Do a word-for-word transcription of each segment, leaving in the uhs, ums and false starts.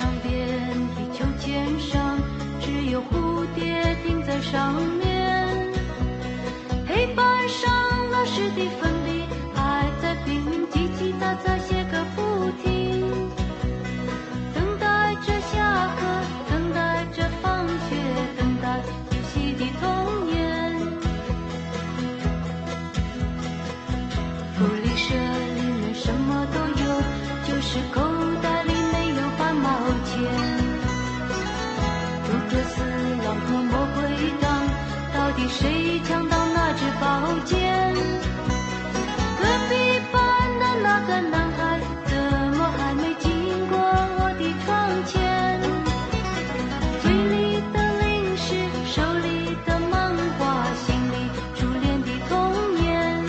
上遍地秋千上，只有蝴蝶停在上面。黑板上老师的粉笔还在拼命叽叽喳喳写个不停，等待着下课，等待着放学，等待游戏的童年。福利社里面什么都有，就是口袋里没有半毛钱。诸葛四郎和魔鬼党，到底谁抢到那支宝剑？隔壁班的那个男孩怎么还没经过我的窗前？嘴里的零食，手里的漫画，心里初恋的童年。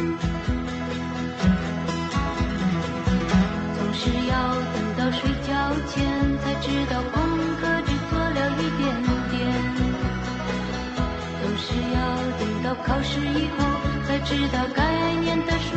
总是要等到睡觉前才知道功课只做了一点点，总是要等到考试以后才知道该念的书